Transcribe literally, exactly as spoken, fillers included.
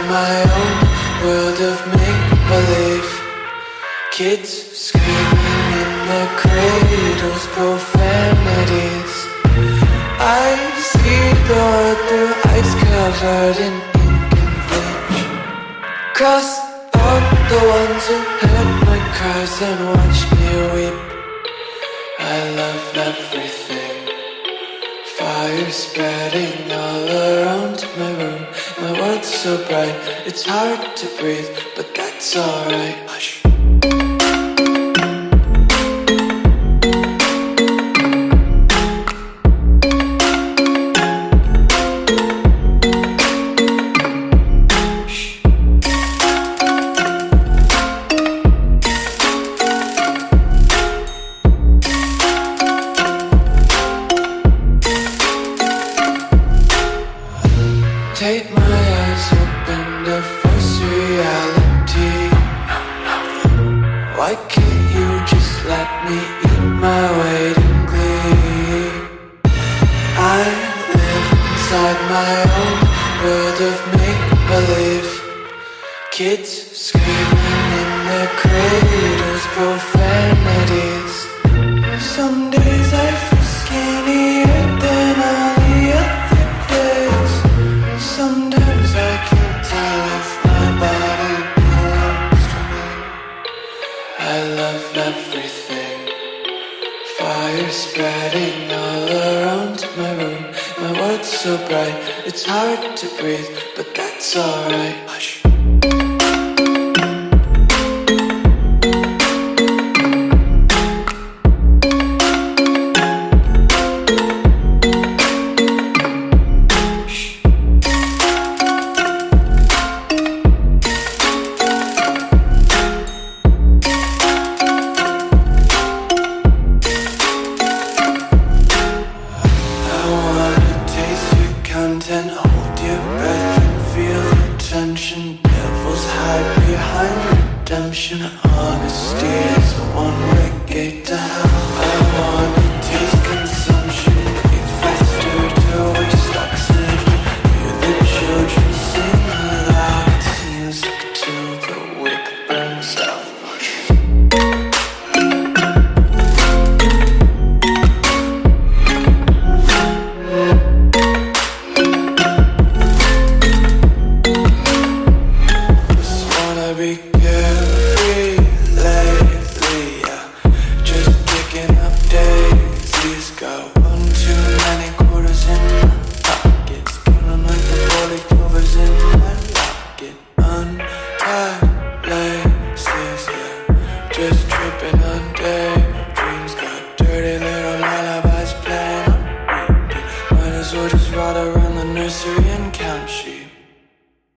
my own world of make-believe. Kids screaming in their cradles, profanities. I see the world through ice covered in ink and bleach. Cross out the ones who heard my cries and watched me weep. I love everything. Fire spreading all around my room. My world's so bright, it's hard to breathe, but that's alright. Hush. Take my eyes open to force reality. Why can't you just let me eat my weight in glee? I live inside my own world of make-believe. Kids screaming in their cradles, profanities. Some days I feel skinnier than all the other days. Sometimes I can't tell if my body belongs to me. I love everything. Fire spreading all around my room. My world's so bright, it's hard to breathe, but that's alright. Hush. And hold your breath and feel the tension. Devils hide behind redemption. Honesty is a one-way gate to hell.